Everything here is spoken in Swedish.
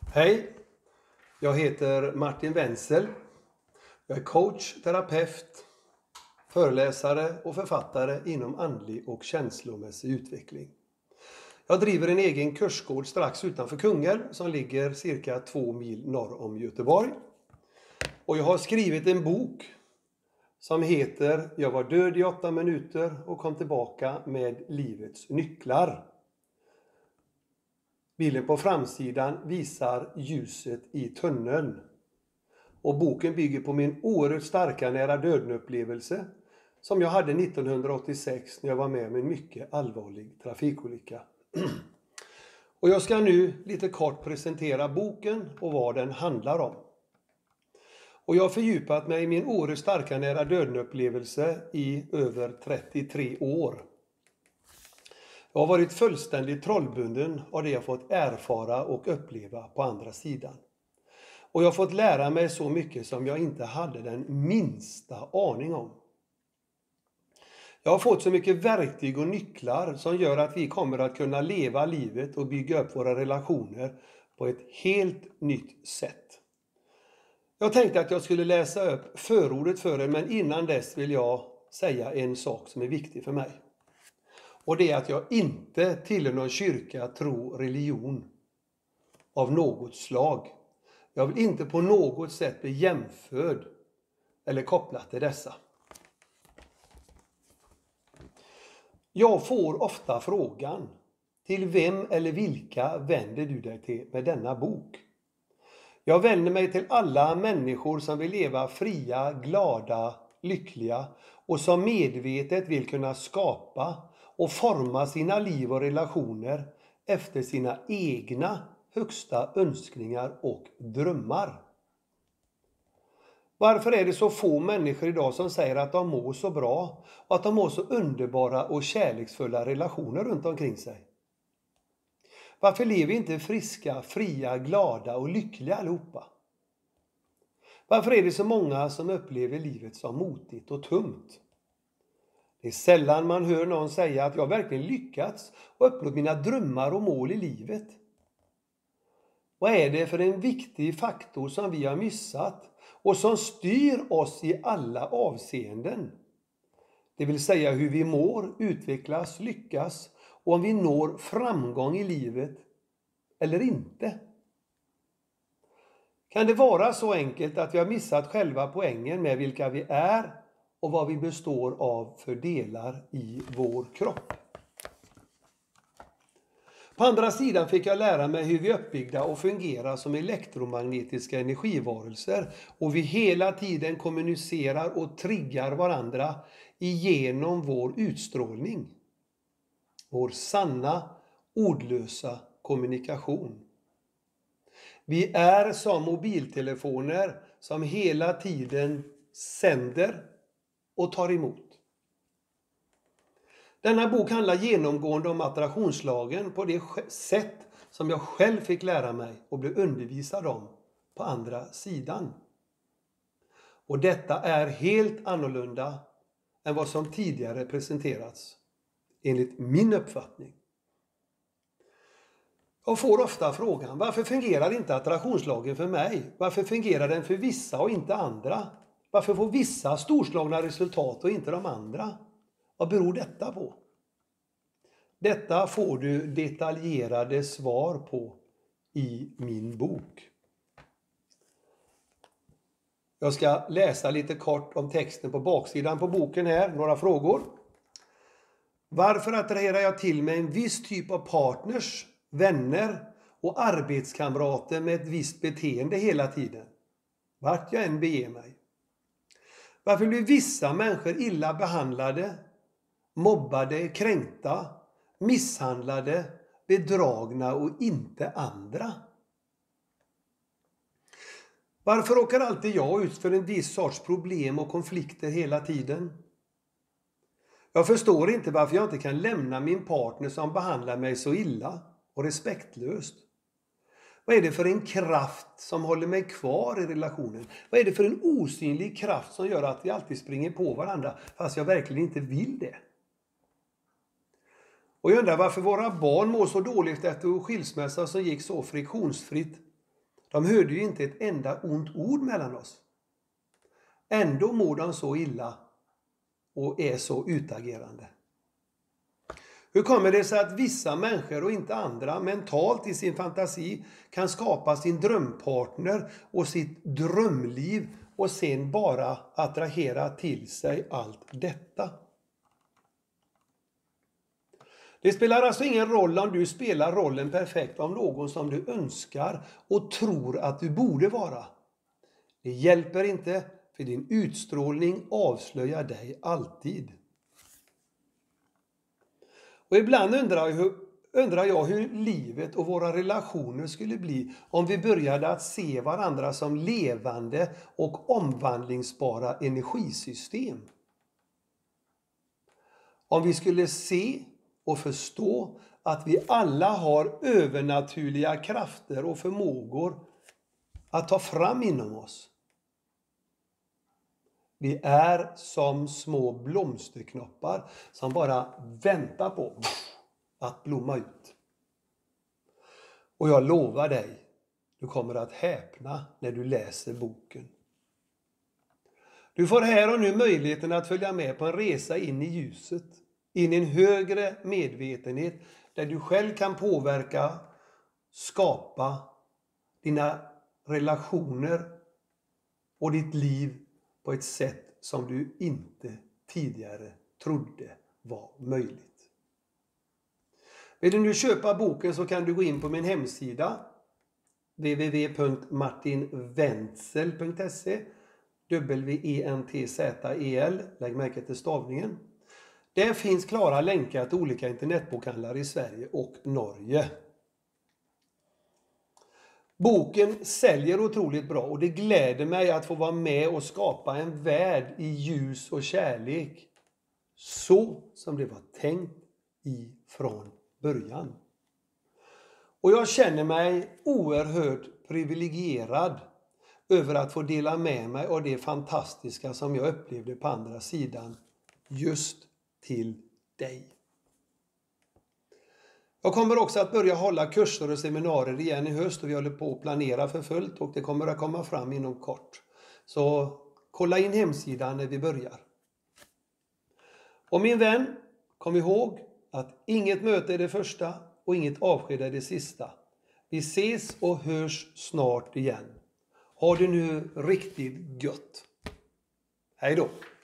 Hej, jag heter Martin Wentzel. Jag är coach, terapeut, föreläsare och författare inom andlig och känslomässig utveckling. Jag driver en egen kursgård strax utanför Kungälv som ligger cirka 2 mil norr om Göteborg. Och jag har skrivit en bok som heter Jag var död i 8 minuter och kom tillbaka med livets nycklar. Bilden på framsidan visar ljuset i tunneln. Och boken bygger på min oerhört starka nära-döden-upplevelse som jag hade 1986 när jag var med om en mycket allvarlig trafikolycka. Och jag ska nu lite kort presentera boken och vad den handlar om. Och jag har fördjupat mig i min oerhört starka nära-döden-upplevelse i över 33 år. Jag har varit fullständigt trollbunden av det jag fått erfara och uppleva på andra sidan. Och jag har fått lära mig så mycket som jag inte hade den minsta aning om. Jag har fått så mycket verktyg och nycklar som gör att vi kommer att kunna leva livet och bygga upp våra relationer på ett helt nytt sätt. Jag tänkte att jag skulle läsa upp förordet för er, men innan dess vill jag säga en sak som är viktig för mig. Och det är att jag inte tillhör någon kyrka, tro, religion av något slag. Jag vill inte på något sätt bli jämförd eller kopplad till dessa. Jag får ofta frågan, till vem eller vilka vänder du dig till med denna bok? Jag vänder mig till alla människor som vill leva fria, glada, lyckliga och som medvetet vill kunna skapa och forma sina liv och relationer efter sina egna högsta önskningar och drömmar. Varför är det så få människor idag som säger att de mår så bra och att de har så underbara och kärleksfulla relationer runt omkring sig? Varför lever inte friska, fria, glada och lyckliga allihopa? Varför är det så många som upplever livet som motigt och tungt? Det är sällan man hör någon säga att jag verkligen lyckats och uppnått mina drömmar och mål i livet. Vad är det för en viktig faktor som vi har missat och som styr oss i alla avseenden? Det vill säga hur vi mår, utvecklas, lyckas och om vi når framgång i livet eller inte. Kan det vara så enkelt att vi har missat själva poängen med vilka vi är och vad vi består av för delar i vår kropp? På andra sidan fick jag lära mig hur vi är uppbyggda och fungerar som elektromagnetiska energivarelser och vi hela tiden kommunicerar och triggar varandra igenom vår utstrålning. Vår sanna, ordlösa kommunikation. Vi är som mobiltelefoner som hela tiden sänder och tar emot. Denna bok handlar genomgående om attraktionslagen på det sätt som jag själv fick lära mig och blev undervisad om på andra sidan. Och detta är helt annorlunda än vad som tidigare presenterats, enligt min uppfattning. Jag får ofta frågan, varför fungerar inte attraktionslagen för mig? Varför fungerar den för vissa och inte andra? Varför får vissa storslagna resultat och inte de andra? Vad beror detta på? Detta får du detaljerade svar på i min bok. Jag ska läsa lite kort om texten på baksidan på boken här. Några frågor. Varför attraherar jag till mig en viss typ av partners, vänner och arbetskamrater med ett visst beteende hela tiden? Vart jag än beger mig. Varför blir vissa människor illa behandlade, mobbade, kränkta, misshandlade, bedragna och inte andra? Varför råkar alltid jag ut för en viss sorts problem och konflikter hela tiden? Jag förstår inte varför jag inte kan lämna min partner som behandlar mig så illa och respektlöst. Vad är det för en kraft som håller mig kvar i relationen? Vad är det för en osynlig kraft som gör att vi alltid springer på varandra fast jag verkligen inte vill det? Och jag undrar varför våra barn mår så dåligt efter skilsmässa som gick så friktionsfritt De hörde ju inte ett enda ont ord mellan oss. Ändå mår de så illa och är så utagerande. Hur kommer det sig att vissa människor och inte andra mentalt i sin fantasi kan skapa sin drömpartner och sitt drömliv och sen bara attrahera till sig allt detta? Det spelar alltså ingen roll om du spelar rollen perfekt av någon som du önskar och tror att du borde vara. Det hjälper inte, för din utstrålning avslöjar dig alltid. Och ibland undrar jag hur livet och våra relationer skulle bli om vi började att se varandra som levande och omvandlingsbara energisystem. Om vi skulle se och förstå att vi alla har övernaturliga krafter och förmågor att ta fram inom oss. Vi är som små blomsterknoppar som bara väntar på att blomma ut. Och jag lovar dig, du kommer att häpna när du läser boken. Du får här och nu möjligheten att följa med på en resa in i ljuset, in i en högre medvetenhet där du själv kan påverka, skapa dina relationer och ditt liv på ett sätt som du inte tidigare trodde var möjligt. Vill du nu köpa boken så kan du gå in på min hemsida www.martinwentzel.se W-E-N-T-Z-E-L, lägg märke till stavningen. Där finns klara länkar till olika internetbokhandlare i Sverige och Norge. Boken säljer otroligt bra och det gläder mig att få vara med och skapa en värld i ljus och kärlek. Så som det var tänkt ifrån början. Och jag känner mig oerhört privilegierad över att få dela med mig av det fantastiska som jag upplevde på andra sidan just till dig. Jag kommer också att börja hålla kurser och seminarier igen i höst och vi håller på att planera för fullt och det kommer att komma fram inom kort. Så kolla in hemsidan när vi börjar. Och min vän, kom ihåg att inget möte är det första och inget avsked är det sista. Vi ses och hörs snart igen. Ha det nu riktigt gött. Hej då!